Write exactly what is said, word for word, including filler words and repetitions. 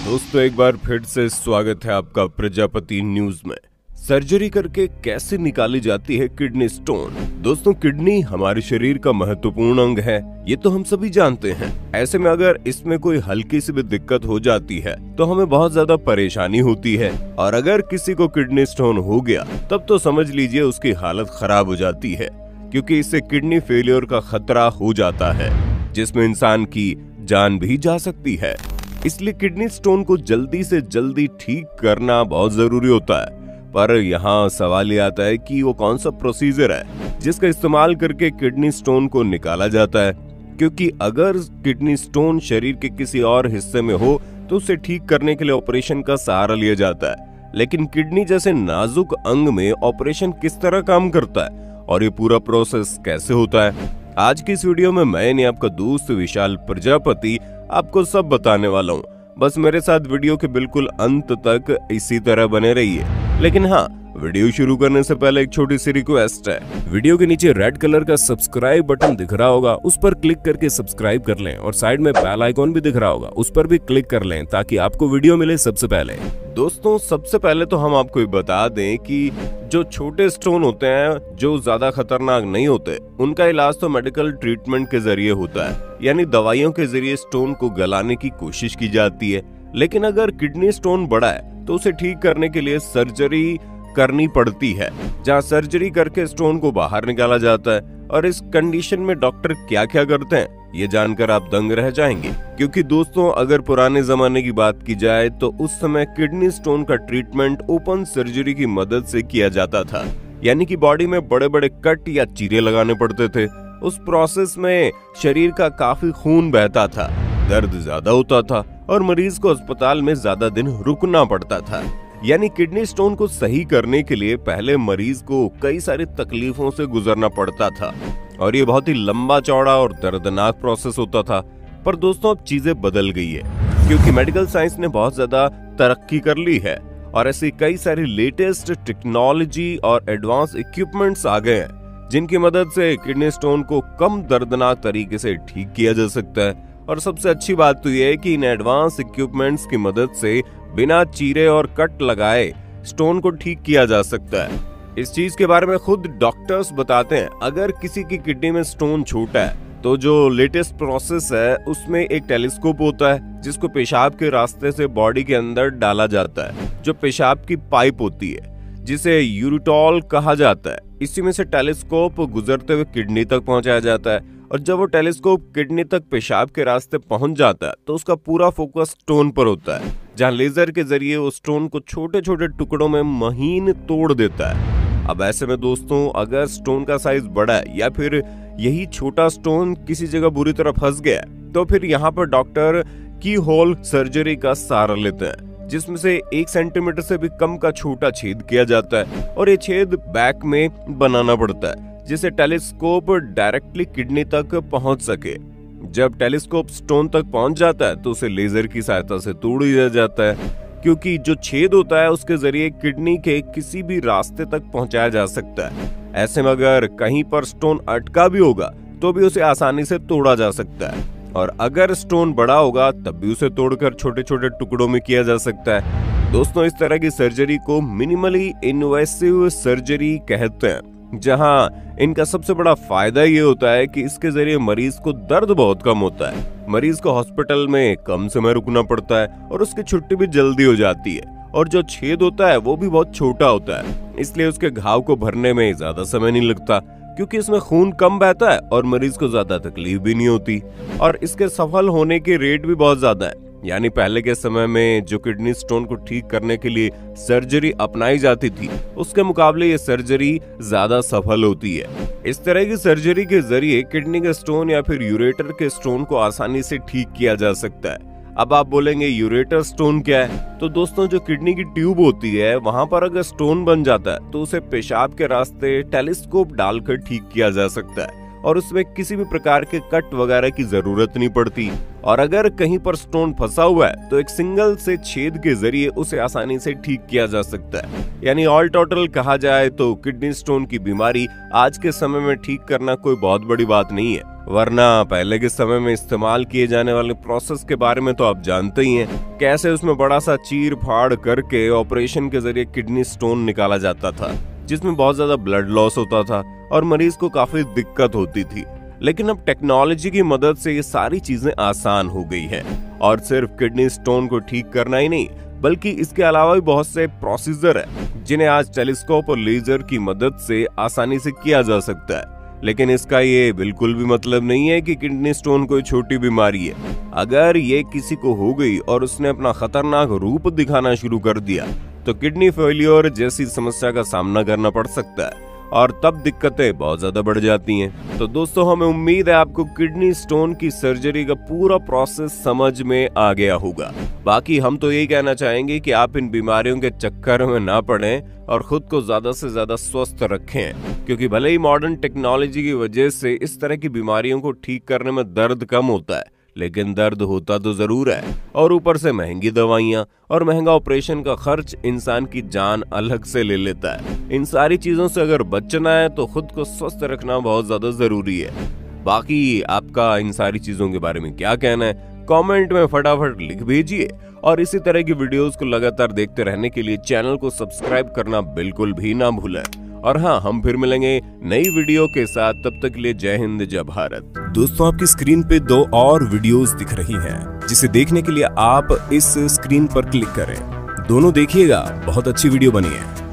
दोस्तों एक बार फिर से स्वागत है आपका प्रजापति न्यूज में। सर्जरी करके कैसे निकाली जाती है किडनी स्टोन। दोस्तों किडनी हमारे शरीर का महत्वपूर्ण अंग है, ये तो हम सभी जानते हैं। ऐसे में अगर इसमें कोई हल्की सी भी दिक्कत हो जाती है तो हमें बहुत ज्यादा परेशानी होती है, और अगर किसी को किडनी स्टोन हो गया तब तो समझ लीजिए उसकी हालत खराब हो जाती है, क्योंकि इससे किडनी फेलियर का खतरा हो जाता है, जिसमें इंसान की जान भी जा सकती है। इसलिए किडनी स्टोन को जल्दी से जल्दी ठीक करना बहुत जरूरी होता है। पर यहाँ सवाल ये आता है कि वो कौन सा प्रोसीजर है जिसका इस्तेमाल करके किडनी स्टोन को निकाला जाता है, क्योंकि अगर किडनी स्टोन शरीर के किसी और हिस्से में हो तो उसे ठीक करने के लिए ऑपरेशन का सहारा लिया जाता है। लेकिन किडनी जैसे नाजुक अंग में ऑपरेशन किस तरह काम करता है और ये पूरा प्रोसेस कैसे होता है, आज की इस वीडियो में मैं यानी आपका दोस्त विशाल प्रजापति आपको सब बताने वाला हूँ। बस मेरे साथ वीडियो के बिल्कुल अंत तक इसी तरह बने रहिए। लेकिन हाँ, वीडियो शुरू करने से पहले एक छोटी सी रिक्वेस्ट है। वीडियो के नीचे रेड कलर का सब्सक्राइब बटन दिख रहा होगा, उस पर क्लिक करके सब्सक्राइब कर लें, और साइड में बेल आइकॉन भी दिख रहा होगा, उस पर भी क्लिक कर लें ताकि आपको वीडियो मिले सबसे पहले। दोस्तों सबसे पहले तो हम आपको बता दें कि जो छोटे स्टोन होते हैं जो ज्यादा खतरनाक नहीं होते, उनका इलाज तो मेडिकल ट्रीटमेंट के जरिए होता है, यानी दवाइयों के जरिए स्टोन को गलाने की कोशिश की जाती है। लेकिन अगर किडनी स्टोन बड़ा है तो उसे ठीक करने के लिए सर्जरी करनी पड़ती है, जहां सर्जरी करके स्टोन को बाहर निकाला जाता है। और इस कंडीशन में डॉक्टर क्या क्या करते हैं ये जानकर आप दंग रह जाएंगे, क्योंकि दोस्तों अगर पुराने जमाने की बात की जाए तो उस समय किडनी स्टोन का ट्रीटमेंट ओपन सर्जरी की मदद से किया जाता था, यानी कि बॉडी में बड़े बड़े कट या चीरे लगाने पड़ते थे। उस प्रोसेस में शरीर का काफी खून बहता था, दर्द ज्यादा होता था और मरीज को अस्पताल में ज्यादा दिन रुकना पड़ता था। यानी किडनी स्टोन को सही करने के लिए पहले मरीज को कई सारी तकलीफों से गुजरना पड़ता था, और ये बहुत ही लंबा चौड़ा और दर्दनाक प्रोसेस होता था। पर दोस्तों अब चीजें बदल गई है, क्योंकि मेडिकल साइंस ने बहुत ज्यादा तरक्की कर ली है और ऐसी कई सारी लेटेस्ट टेक्नोलॉजी और एडवांस इक्विपमेंट्स आ गए हैं, जिनकी मदद से किडनी स्टोन को कम दर्दनाक तरीके से ठीक किया जा सकता है। और सबसे अच्छी बात तो यह है कि इन एडवांस इक्विपमेंट्स की मदद से बिना चीरे और कट लगाए स्टोन को ठीक किया जा सकता है। इस चीज के बारे में खुद डॉक्टर्स बताते हैं। अगर किसी की किडनी में स्टोन छोटा है तो जो लेटेस्ट प्रोसेस है उसमें एक टेलीस्कोप होता है, जिसको पेशाब के रास्ते से बॉडी के अंदर डाला जाता है। जो पेशाब की पाइप होती है जिसे यूरेटॉल कहा जाता है, इसी में से टेलीस्कोप गुजरते हुए किडनी तक पहुंचाया जाता है। और जब वो टेलीस्कोप किडनी तक पेशाब के रास्ते पहुंच जाता है तो उसका पूरा फोकस स्टोन पर होता है, जहां लेजर के जरिए वो स्टोन को छोटे छोटे टुकड़ों में महीन तोड़ देता है। अब ऐसे में दोस्तों अगर स्टोन का साइज बड़ा है या फिर यही छोटा स्टोन किसी जगह बुरी तरह फंस गया है, तो फिर यहाँ पर डॉक्टर की होल सर्जरी का सहारा लेते हैं, जिसमें से एक सेंटीमीटर से भी कम का छोटा छेद किया जाता है, और ये छेद बैक में बनाना पड़ता है जिससे टेलीस्कोप डायरेक्टली किडनी तक पहुंच सके। जब टेलीस्कोप स्टोन तक पहुंच जाता है तो उसे लेजर की सहायता से तोड़ दिया जाता है, क्योंकि जो छेद होता है उसके जरिए किडनी के किसी भी रास्ते तक पहुंचाया जा सकता है। ऐसे में अगर कहीं पर स्टोन अटका भी होगा तो भी उसे आसानी से तोड़ा जा सकता है, और अगर स्टोन बड़ा होगा तब भी उसे तोड़कर छोटे छोटे टुकड़ों में किया जा सकता है। दोस्तों इस तरह की सर्जरी को मिनिमली इन्वेसिव सर्जरी कहते हैं, जहां इनका सबसे बड़ा फायदा ये होता है कि इसके जरिए मरीज को दर्द बहुत कम होता है, मरीज को हॉस्पिटल में कम समय रुकना पड़ता है और उसकी छुट्टी भी जल्दी हो जाती है। और जो छेद होता है वो भी बहुत छोटा होता है, इसलिए उसके घाव को भरने में ज्यादा समय नहीं लगता, क्योंकि इसमें खून कम बहता है और मरीज को ज्यादा तकलीफ भी नहीं होती। और इसके सफल होने के रेट भी बहुत ज्यादा है, यानी पहले के समय में जो किडनी स्टोन को ठीक करने के लिए सर्जरी अपनाई जाती थी उसके मुकाबले ये सर्जरी ज्यादा सफल होती है। इस तरह की सर्जरी के जरिए किडनी के स्टोन या फिर यूरेटर के स्टोन को आसानी से ठीक किया जा सकता है। अब आप बोलेंगे यूरेटर स्टोन क्या है, तो दोस्तों जो किडनी की ट्यूब होती है वहां पर अगर स्टोन बन जाता है तो उसे पेशाब के रास्ते टेलीस्कोप डालकर ठीक किया जा सकता है, और उसमें किसी भी प्रकार के कट वगैरह की जरूरत नहीं पड़ती। और अगर कहीं पर स्टोन फंसा हुआ है तो एक सिंगल से छेद के जरिए उसे आसानी से ठीक किया जा सकता है। यानी ऑल टोटल कहा जाए तो किडनी स्टोन की बीमारी आज के समय में ठीक करना कोई बहुत बड़ी बात नहीं है। वरना पहले के समय में इस्तेमाल किए जाने वाले प्रोसेस के बारे में तो आप जानते ही हैं, कैसे उसमें बड़ा सा चीर फाड़ करके ऑपरेशन के जरिए किडनी स्टोन निकाला जाता था, जिसमें बहुत ज्यादा ब्लड लॉस होता था और मरीज को काफी दिक्कत होती थी। लेकिन अब टेक्नोलॉजी की मदद से ये सारी चीजें आसान हो गई है और सिर्फ किडनी स्टोन को ठीक करना ही नहीं, बल्कि इसके अलावा भी बहुत से प्रोसीजर है जिन्हें आज टेलीस्कोप और लेजर की मदद से आसानी से किया जा सकता है। लेकिन इसका ये बिल्कुल भी मतलब नहीं है कि किडनी स्टोन कोई छोटी बीमारी है। अगर ये किसी को हो गई और उसने अपना खतरनाक रूप दिखाना शुरू कर दिया तो किडनी फेलियर जैसी समस्या का सामना करना पड़ सकता है और तब दिक्कतें बहुत ज्यादा बढ़ जाती हैं। तो दोस्तों, हमें उम्मीद है आपको किडनी स्टोन की सर्जरी का पूरा प्रोसेस समझ में आ गया होगा। बाकी हम तो यही कहना चाहेंगे कि आप इन बीमारियों के चक्कर में ना पड़ें और खुद को ज्यादा से ज्यादा स्वस्थ रखें, क्योंकि भले ही मॉडर्न टेक्नोलॉजी की वजह से इस तरह की बीमारियों को ठीक करने में दर्द कम होता है, लेकिन दर्द होता तो जरूर है और ऊपर से महंगी दवाइयां और महंगा ऑपरेशन का खर्च इंसान की जान अलग से ले लेता है। इन सारी चीजों से अगर बचना है तो खुद को स्वस्थ रखना बहुत ज्यादा जरूरी है। बाकी आपका इन सारी चीजों के बारे में क्या कहना है, कमेंट में फटाफट लिख भेजिए और इसी तरह की वीडियोस को लगातार देखते रहने के लिए चैनल को सब्सक्राइब करना बिल्कुल भी ना भूलें। और हाँ, हम फिर मिलेंगे नई वीडियो के साथ, तब तक के लिए जय हिंद जय भारत। दोस्तों, आपकी स्क्रीन पे दो और वीडियोस दिख रही हैं, जिसे देखने के लिए आप इस स्क्रीन पर क्लिक करें। दोनों देखिएगा, बहुत अच्छी वीडियो बनी है।